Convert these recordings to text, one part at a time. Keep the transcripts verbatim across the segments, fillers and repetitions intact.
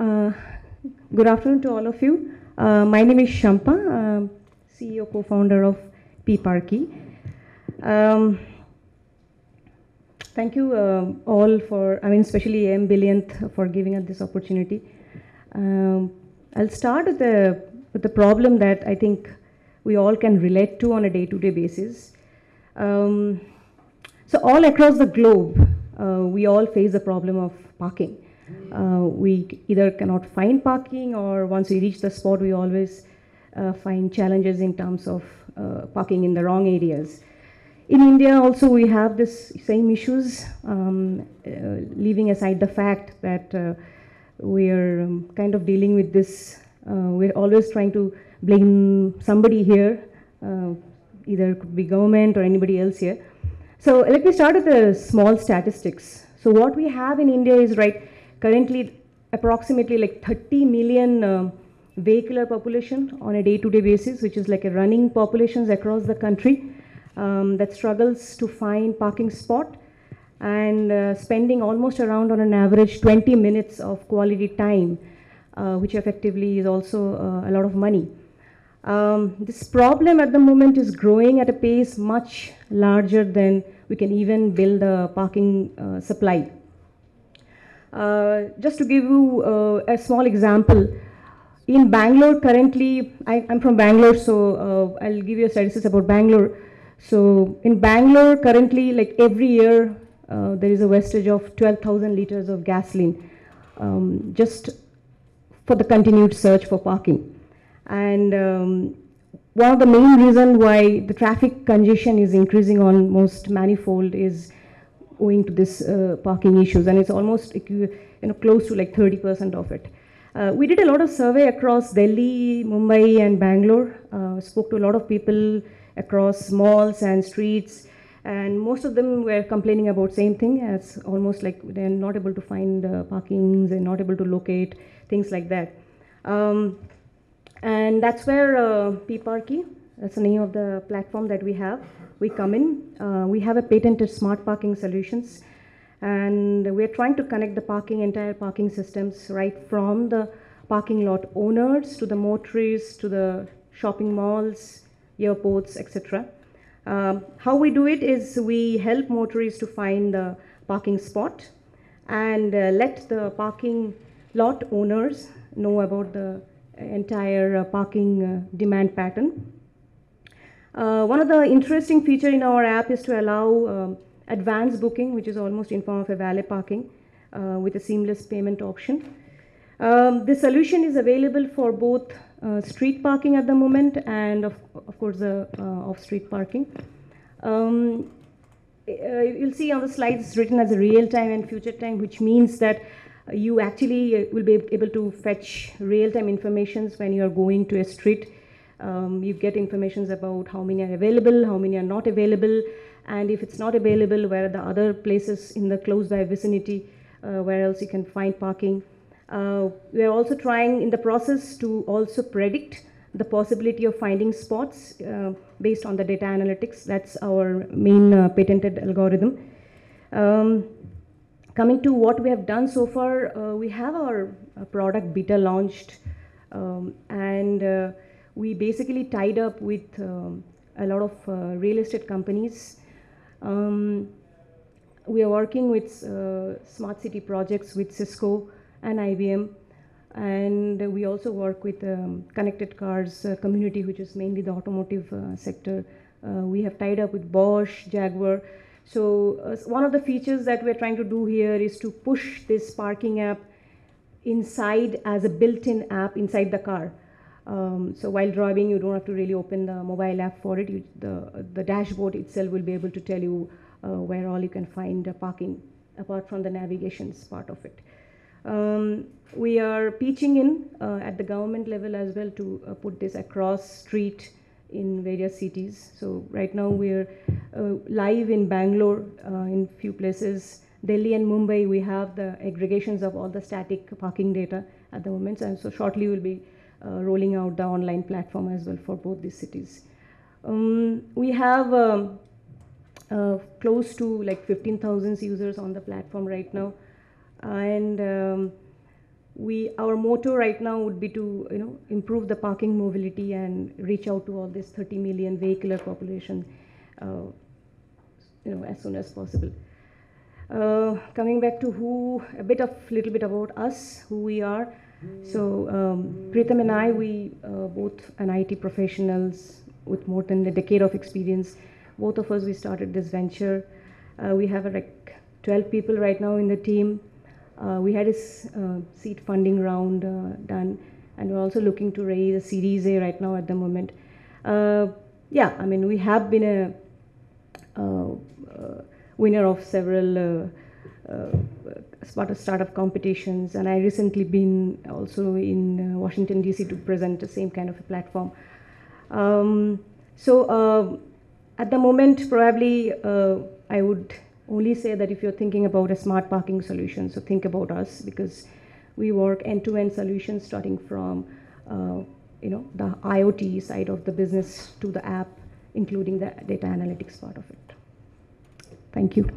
Uh, Good afternoon to all of you. Uh, my name is Shampa, um, C E O, co-founder of PParky. Um, thank you uh, all for, I mean, especially M. Billionth for giving us this opportunity. Um, I'll start with the, with the problem that I think we all can relate to on a day-to-day basis. Um, so all across the globe, uh, we all face the problem of parking. Uh, we either cannot find parking, or once we reach the spot, we always uh, find challenges in terms of uh, parking in the wrong areas. In India also we have this same issues, um, uh, leaving aside the fact that uh, we are um, kind of dealing with this. Uh, we're always trying to blame somebody here, uh, either it could be government or anybody else here. So let me start with the small statistics. So what we have in India is, right, currently approximately like thirty million uh, vehicular population on a day-to-day basis, which is like a running populations across the country um, that struggles to find parking spot, and uh, spending almost around on an average twenty minutes of quality time, uh, which effectively is also uh, a lot of money. Um, this problem at the moment is growing at a pace much larger than we can even build a parking uh, supply. Uh, just to give you uh, a small example, in Bangalore currently, I, I'm from Bangalore, so uh, I'll give you a statistics about Bangalore. So in Bangalore currently, like every year, uh, there is a wastage of twelve thousand liters of gasoline, um, just for the continued search for parking. And um, one of the main reasons why the traffic congestion is increasing on most manifold is owing to this uh, parking issues, and it's almost you know close to like thirty percent of it. Uh, we did a lot of survey across Delhi, Mumbai, and Bangalore. Uh, spoke to a lot of people across malls and streets, and most of them were complaining about same thing, as almost like they're not able to find uh, parkings, they're not able to locate things like that. Um, and that's where uh, PParky, that's the name of the platform that we have. We come in, uh, we have a patented smart parking solutions, and we're trying to connect the parking, entire parking systems, right from the parking lot owners to the motorists to the shopping malls, airports, et cetera. Um, how we do it is we help motorists to find the parking spot and uh, let the parking lot owners know about the entire uh, parking uh, demand pattern. Uh, one of the interesting feature in our app is to allow um, advanced booking, which is almost in form of a valet parking uh, with a seamless payment option. Um, the solution is available for both uh, street parking at the moment and of, of course the uh, off-street parking. Um, uh, you'll see on the slides it's written as a real time and future time, which means that uh, you actually uh, will be able to fetch real-time informations when you are going to a street. Um, you get informations about how many are available, how many are not available, and if it's not available, where are the other places in the close by vicinity, uh, where else you can find parking. Uh, we are also trying in the process to also predict the possibility of finding spots uh, based on the data analytics. That's our main uh, patented algorithm. Um, coming to what we have done so far, uh, we have our uh, product beta launched, um, and uh, we basically tied up with um, a lot of uh, real estate companies. Um, we are working with uh, smart city projects with Cisco and I B M, and we also work with um, connected cars uh, community, which is mainly the automotive uh, sector. Uh, we have tied up with Bosch, Jaguar. So uh, one of the features that we're trying to do here is to push this parking app inside as a built-in app inside the car. Um, so while driving, you don't have to really open the mobile app for it. You, the, the dashboard itself will be able to tell you uh, where all you can find uh, parking, apart from the navigations part of it. Um, we are pitching in uh, at the government level as well to uh, put this across street in various cities. So right now we're uh, live in Bangalore uh, in few places. Delhi and Mumbai, we have the aggregations of all the static parking data at the moment, and so shortly we'll be Uh, rolling out the online platform as well for both these cities. Um, we have um, uh, close to like fifteen thousand users on the platform right now, and um, we, our motto right now would be to, you know, improve the parking mobility and reach out to all this thirty million vehicular population, uh, you know, as soon as possible. Uh, coming back to who, a bit of, little bit about us, who we are. So um, Pritham and I, we uh, both an I T professionals with more than a decade of experience. Both of us, we started this venture. Uh, we have uh, like twelve people right now in the team. Uh, we had a uh, seed funding round uh, done, and we're also looking to raise a Series A right now at the moment. Uh, yeah, I mean, we have been a uh, uh, winner of several uh, uh, startup startup competitions, and I recently been also in uh, Washington D C to present the same kind of a platform. Um, so uh, at the moment, probably uh, I would only say that if you're thinking about a smart parking solution, so think about us, because we work end-to-end solutions starting from uh, you know, the IoT side of the business to the app, including the data analytics part of it. Thank you.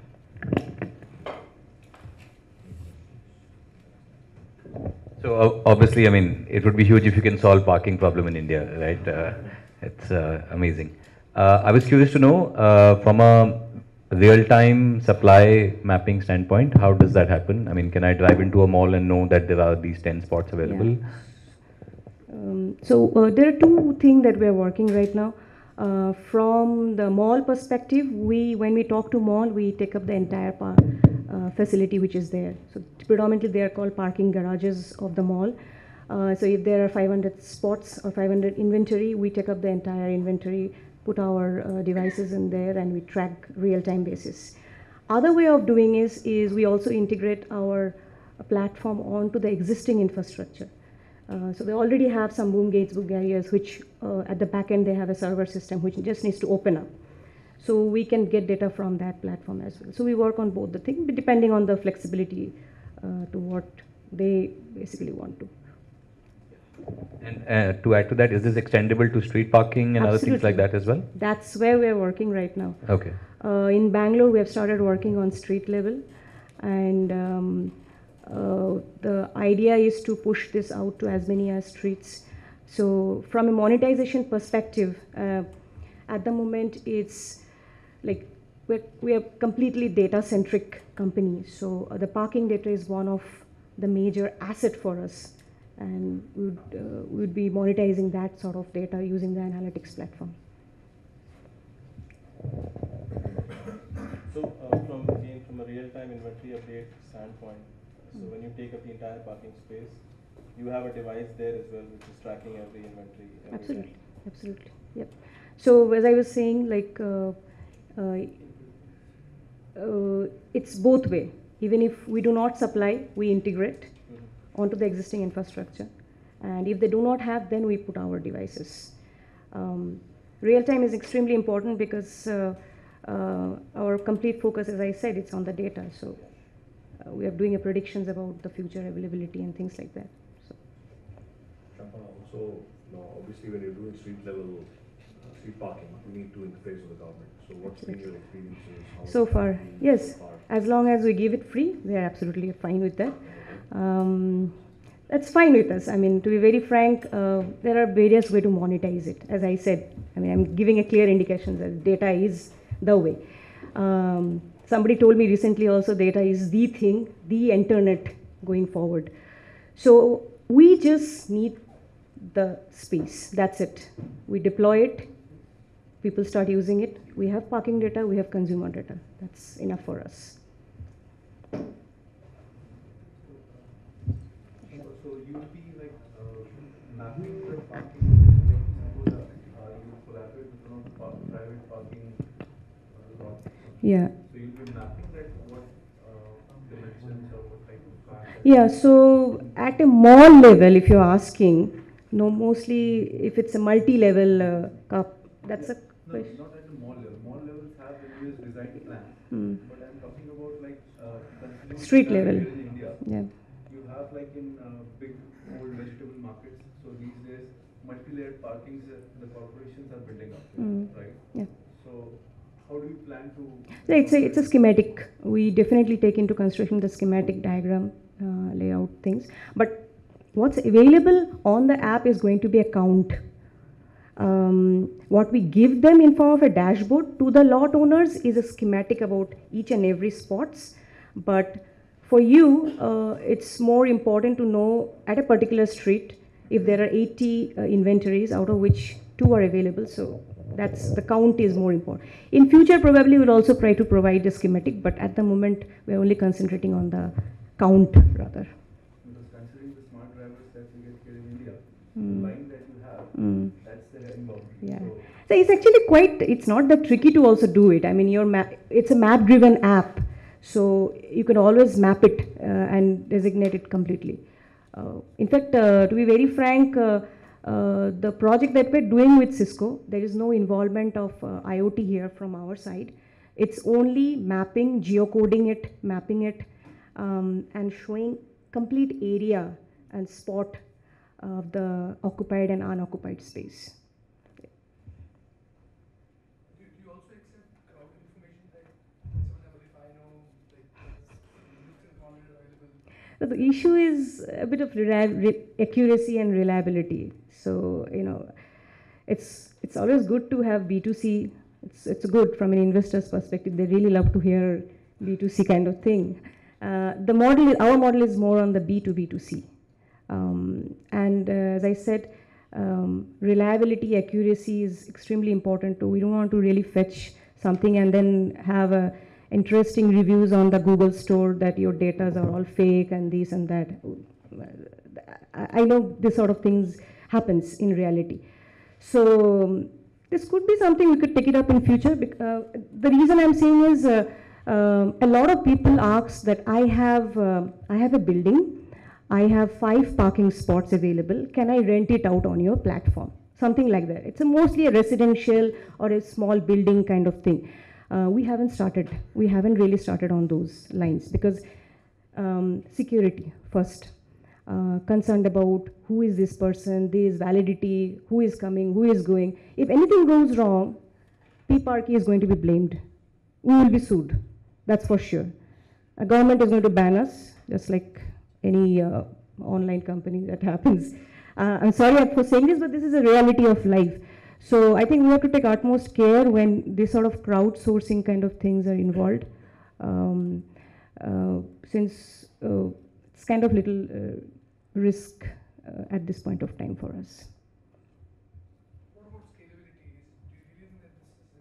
So uh, obviously, I mean, it would be huge if you can solve parking problem in India, right? Uh, it's uh, amazing. Uh, I was curious to know, uh, from a real-time supply mapping standpoint, how does that happen? I mean, can I drive into a mall and know that there are these ten spots available? Yeah. Um, so uh, there are two things that we're working right now. Uh, from the mall perspective, we, when we talk to mall, we take up the entire par uh, facility which is there. So predominantly they are called parking garages of the mall. Uh, so if there are five hundred spots or five hundred inventory, we take up the entire inventory, put our uh, devices in there, and we track real-time basis. Other way of doing is, is we also integrate our uh, platform onto the existing infrastructure. Uh, so they already have some boom gates, boom barriers, which uh, at the back end they have a server system which just needs to open up. So we can get data from that platform as well. So we work on both the things, but depending on the flexibility uh, to what they basically want to. And uh, to add to that, is this extendable to street parking and Absolutely. other things like that as well? That's where we're working right now. Okay. Uh, in Bangalore, we have started working on street level, and um, uh, the idea is to push this out to as many as streets. So from a monetization perspective, uh, at the moment it's like we're, we're a completely data-centric company. So uh, the parking data is one of the major asset for us, and we would, uh, we would be monetizing that sort of data using the analytics platform. So uh, from again from a real-time inventory update standpoint, so when you take up the entire parking space, you have a device there as well which is tracking every inventory. Every Absolutely, time. absolutely, yep. So as I was saying, like uh, uh, uh, it's both way. Even if we do not supply, we integrate mm-hmm. onto the existing infrastructure, and if they do not have, then we put our devices. Um, real time is extremely important because uh, uh, our complete focus, as I said, it's on the data. So uh, we are doing a predictions about the future availability and things like that. So. Shampa, also, now, obviously, when you're doing street level uh, street parking, you need to interface with the government. So what's been your experiences? How So far, yes. So far? As long as we give it free, they are absolutely fine with that. Um, that's fine with us. I mean, to be very frank, uh, there are various ways to monetize it. As I said, I mean, I'm giving a clear indication that data is the way. Um, somebody told me recently also data is the thing, the internet going forward. So we just need the space. That's it. We deploy it. People start using it. We have parking data. We have consumer data. That's enough for us. So you would be like uh, mapping the parking, like suppose uh, you collaborate with one of the park, private parking uh, lots. Yeah. So you'll be mapping that what uh, dimensions or what type of car. Yeah. So at a mall level, if you're asking, no, mostly if it's a multi-level uh, car, that's a no, question. not at the mall level. Mall levels have various design plans, Hmm. but I'm talking about like uh, considering Street that level. here in India. Yeah. You have like in uh, big old vegetable markets. So these days, multi-layered parkings uh, the corporations are building up, Mm. right? Yeah. So how do you plan to? Yeah, it's a it's a schematic. We definitely take into consideration the schematic diagram uh, layout things. But what's available on the app is going to be a count. Um, what we give them in form of a dashboard to the lot owners is a schematic about each and every spots. But for you, uh, it's more important to know at a particular street if there are eighty uh, inventories, out of which two are available. So that's the count is more important. In future, probably we'll also try to provide the schematic, but at the moment, we're only concentrating on the count rather. Because considering the smart drivers that we get here in India, Mm. the line that you have, Mm. that's the end boundary. Yeah. So, So it's actually quite, it's not that tricky to also do it. I mean, your map, it's a map driven app. So you can always map it uh, and designate it completely. Uh, in fact, uh, to be very frank, uh, uh, the project that we're doing with Cisco, there is no involvement of uh, IoT here from our side. It's only mapping, geocoding it, mapping it, um, and showing complete area and spot of the occupied and unoccupied space. Do do you also accept crowd information, like, for example, if I know, like, there's nuclear knowledge available? So the issue is a bit of reli- re- accuracy and reliability. So, you know, it's it's always good to have B two C. It's it's good from an investor's perspective. They really love to hear B two C kind of thing. Uh, the model, is, our model is more on the B two B two C. Um, and uh, as I said, um, reliability, accuracy is extremely important too. We don't want to really fetch something and then have a interesting reviews on the Google store that your data are all fake and this and that. I, I know this sort of things happens in reality. So um, this could be something we could take it up in future. bec- Uh, the reason I'm saying is uh, um a lot of people ask that I have uh, I have a building. I have five parking spots available. Can I rent it out on your platform? Something like that. It's a mostly a residential or a small building kind of thing. Uh, we haven't started. We haven't really started on those lines because um, security first. Uh, concerned about who is this person, this validity, who is coming, who is going. If anything goes wrong, P-Parky is going to be blamed. We will be sued. That's for sure. A government is going to ban us, just like any uh, online company that happens. Uh, I'm sorry for saying this, but this is a reality of life. So I think we have to take utmost care when this sort of crowdsourcing kind of things are involved. Um, uh, since uh, it's kind of little uh, risk uh, at this point of time for us. What about scalability? Do you really think that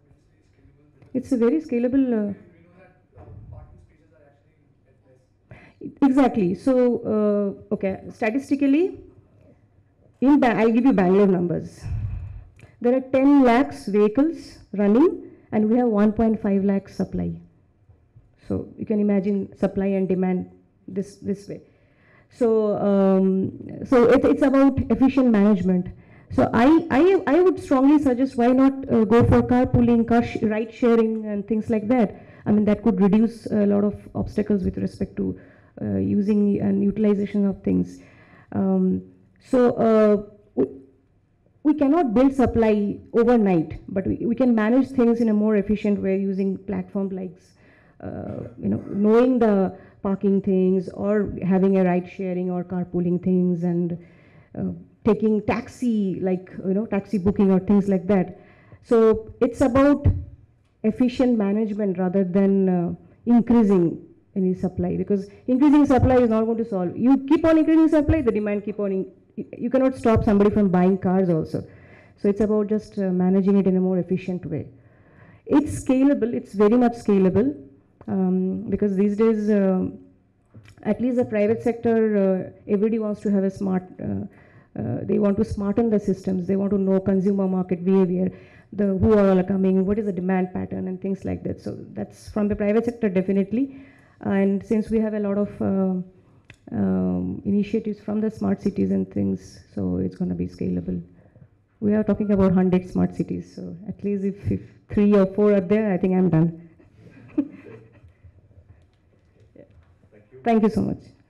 this is eventually scalable? It's a very scalable. Uh, We know that uh, parking spaces are actually at less. Exactly. So, uh, okay, statistically, in ba- I'll give you Bangalore numbers. There are ten lakhs vehicles running, and we have one point five lakhs supply. So you can imagine supply and demand this this way. So, um, so it, it's about efficient management. So I, I, I would strongly suggest why not uh, go for carpooling, car sh- ride sharing and things like that. I mean, that could reduce a lot of obstacles with respect to uh, using and utilization of things. Um, so uh, we, we cannot build supply overnight, but we, we can manage things in a more efficient way using platform like, uh, you know, knowing the parking things or having a ride sharing or carpooling things and uh, taking taxi, like, you know, taxi booking or things like that. So it's about efficient management rather than uh, increasing any supply, because increasing supply is not going to solve. You keep on increasing supply, the demand keep on, in, you cannot stop somebody from buying cars also. So it's about just uh, managing it in a more efficient way. It's scalable, it's very much scalable, um, because these days, uh, at least the private sector, uh, everybody wants to have a smart, uh, uh, they want to smarten the systems, they want to know consumer market behavior, the who are all coming, what is the demand pattern and things like that. So that's from the private sector definitely. And since we have a lot of uh, um, initiatives from the smart cities and things, so it's going to be scalable. We are talking about one hundred smart cities, so at least if, if three or four are there, I think I'm done. Thank you. Thank you so much.